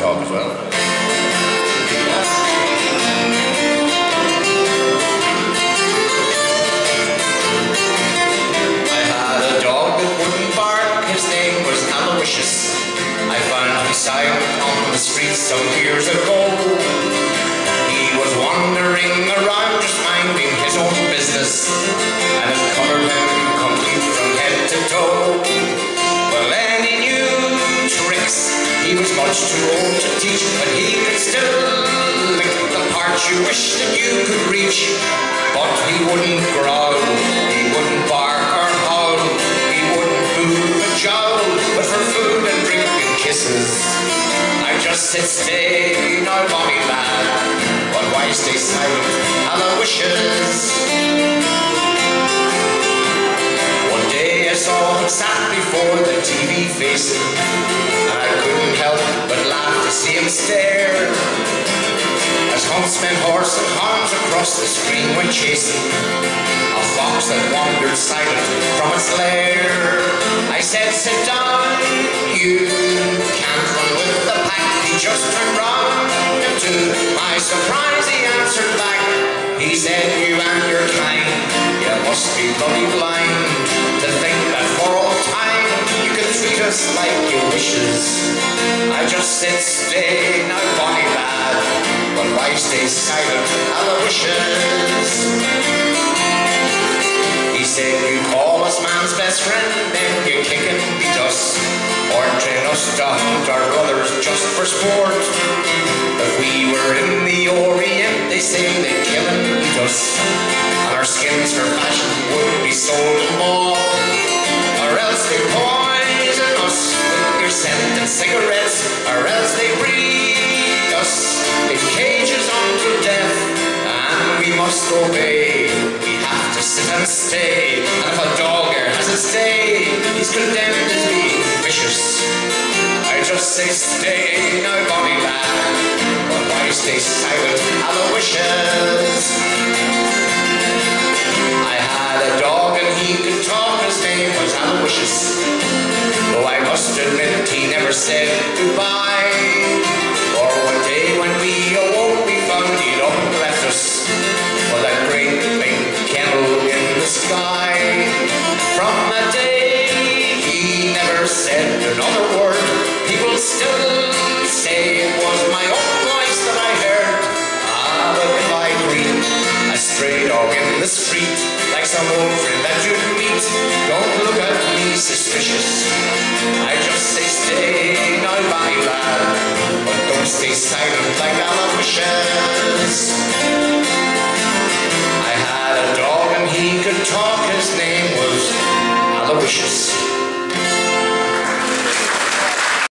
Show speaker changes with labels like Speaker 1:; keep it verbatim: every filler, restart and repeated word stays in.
Speaker 1: talk as well. I had a dog that wouldn't bark, his name was Aloysius. I found him silent on the streets some years ago. He was wandering around just minding his own business, and it covered him complete from head to toe. Well, then he knew tricks he was much too old to teach, but he could still lick the parts you wish that you could reach. But he wouldn't growl, he wouldn't bark or howl, he wouldn't move a jowl, but for food and drink and kisses I just sit stay, now bonny lad, but why stay silent, Aloysius? One day I saw him sat before the T V facing, and I couldn't help but laugh to see him stare, as huntsmen, horse and hounds across the screen went chasing a fox that wandered silent from its lair. I said, sit down, you can't run with the pack. He just turned round, and to my surprise he answered back. He said, you and your kind, you must be bloody blind to think that for all time you can treat us like your wishes. I just said, stay now, bonny lad, but why stay silent, Aloysius? He said, you call us man's best friend, then you kick and beat us, or train us to hunt our brothers just for sport. If we were in the Orient, they say they'd kill and eat us, and our skins for fashion would be sold in more. Or else they poison us with your scent and cigarettes, or else they breed us in cages until death, and we must obey. We have to sit and stay, and if a dog here has its day, he's condemned as being vicious. I just say stay now, bonny lad, but why stay silent, Aloysius? I had a dog and he could talk, his name was Aloysius, though I must admit he never said goodbye. For one day when we awoke we found he'd up and left us for that great big kennel in the sky. From that day he never said another word. People still say it was my own voice that I heard. Ah, but if I greet a stray dog in the street, like some old friend that you'd meet, don't look at me suspicious. I just say stay now, bonny lad, but don't stay silent like Aloysius. I had a dog and he could talk, his name was Aloysius.